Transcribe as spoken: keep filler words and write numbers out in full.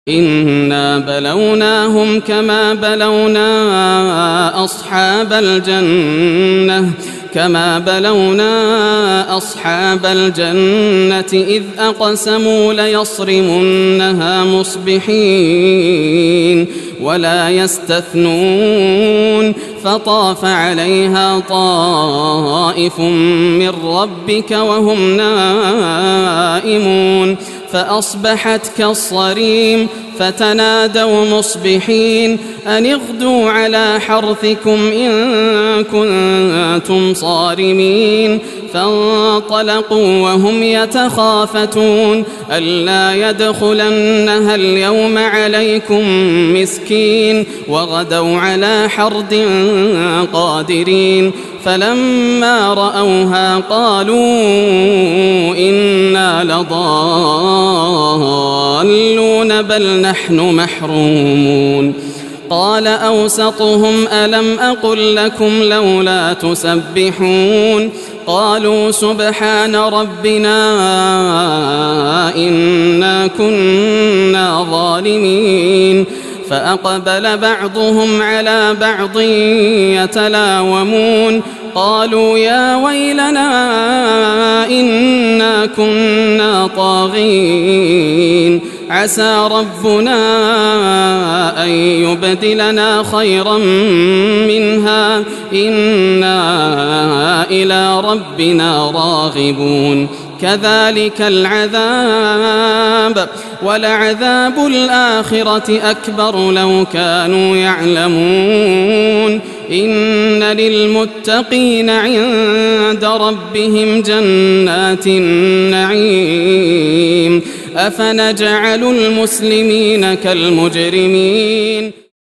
إنا بلوناهم كما بلونا أصحاب الجنة كما بلونا أصحاب الجنة إذ أقسموا ليصرمنها مصبحين ولا يستثنون فطاف عليها طائف من ربك وهم نائمون فأصبحت كالصريم فتنادوا مصبحين أن اغدوا على حرثكم إن كنتم صارمين فانطلقوا وهم يتخافتون ألا يدخلنها اليوم عليكم مسكين وغدوا على حرد قادرين فلما رأوها قالوا إنا لضالون بل نحن محرومون قال أوسطهم ألم أقل لكم لولا تسبحون قالوا سبحان ربنا إنا كنا ظالمين فأقبل بعضهم على بعض يتلاومون قالوا يا ويلنا إنا كنا طاغين عسى ربنا أن يبدلنا خيرا منها إنا إلى ربنا راغبون كذلك العذاب ولعذاب الآخرة أكبر لو كانوا يعلمون إن للمتقين عند ربهم جنات النعيم أفنجعل المسلمين كالمجرمين